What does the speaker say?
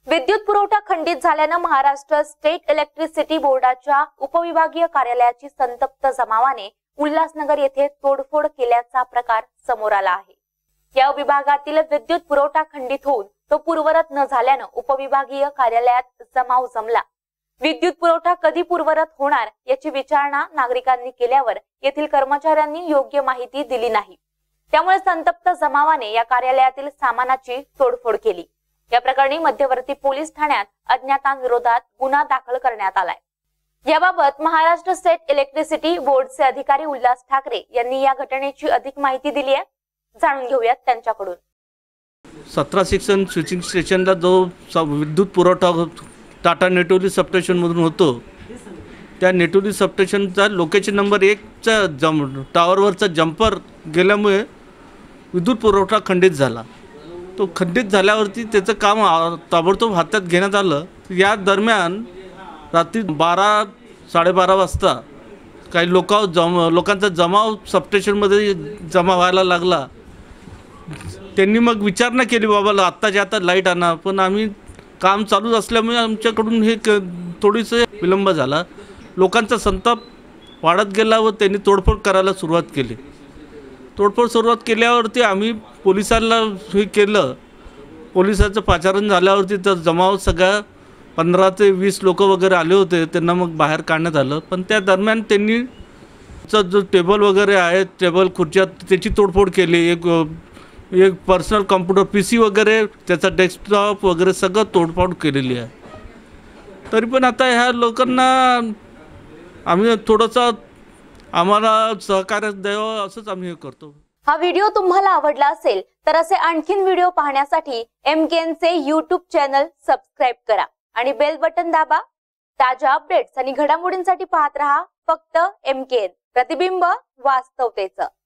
विद्युत पुरवठा खंडित झाल्याने महाराष्ट्र स्टेट इलेक्ट्रिसिटी बोर्डाच्या उपविभागीय कार्यालयाची संतप्त जमावाने उल्हासनगर येथे तोडफोड केल्याचा प्रकार समोर आला आहे। या विभागातील विद्युत पुरवठा खंडित होऊन तो पूर्ववत न झाल्याने उपविभागीय कार्यालयात जमाव जमला। विद्युत पुरवठा कधी पूर्ववत होणार याची विचारणा नागरिकांनी केल्यावर येथील कर्मचाऱ्यांनी योग्य माहिती दिली नाही। त्यामुळे संतप्त जमावाने या कार्यालयातील सामानाची तोडफोड केली। या प्रकरणी मध्यवर्ती पोलीस ठाण्यात अज्ञातांविरोधात गुन्हा दाखल करण्यात आलाय। याबाबत महाराष्ट्र स्टेट इलेक्ट्रिसिटी बोर्डचे अधिकारी उल्हास ठाकरे यांनी या घटनेची अधिक माहिती दिली आहे। जाणून घेऊयात त्यांच्याकडून। 17 सेक्शन स्विचिंग स्टेशनला जो विद्युत पुरवठा टाटा नेटोली सबस्टेशन मधून होतो, त्या नेटोली सबस्टेशनचा लोकेशन नंबर 1 चा टावरवरचा जंपर गेल्यामुळे विद्युत पुरवठा खंडित झाला। तो खंडित झाल्यावरती त्याचं काम ताबडतोब हातात घेण्यात आलं। या दरम्यान रात्री 12-12:30 वाजता काही लोकांचा जमाव सबस्टेशनमध्ये जमा व्हायला लागला। त्यांनी मग विचारणा केली, बाबा आत्ताच्या आता लाईट आणा, पण आम्ही काम चालू असल्यामुळे आमच्याकडून हे थोडीसं विलंब झाला। लोकांचा संताप वाढत गेला व त्यांनी तोडफोड करायला सुरुवात केली। तोडफोड सुरुवात केल्यावरती आम्ही पोलिसांना हे केलं। पोलिसाचं पाचारण झाल्यावरती तर जमाव सगळ्या 15 ते 20 लोक वगैरे आले होते, त्यांना मग बाहेर काढण्यात आलं। पण त्या दरम्यान त्यांनी जो टेबल वगैरे आहे, टेबल खुर्च्या, त्याची तोडफोड केली। एक पर्सनल कॉम्प्युटर PC वगैरे, त्याचा डेस्कटॉप वगैरे सगळं तोडफोड केलेली आहे। तरी पण आता ह्या लोकांना आम्ही थोडंसं आम्हाला सहकार्य द्यावं असंच आम्ही हे करतो। हा व्हिडिओ तुम्हाला आवडला असेल तर असे आणखीन व्हिडिओ पाहण्यासाठी MKN चे YouTube चॅनल सबस्क्राइब करा आणि बेल बटन दाबा। ताज्या अपडेट्स आणि घडामोडींसाठी पाहत रहा फक्त MKN, प्रतिबिंब वास्तवतेचं।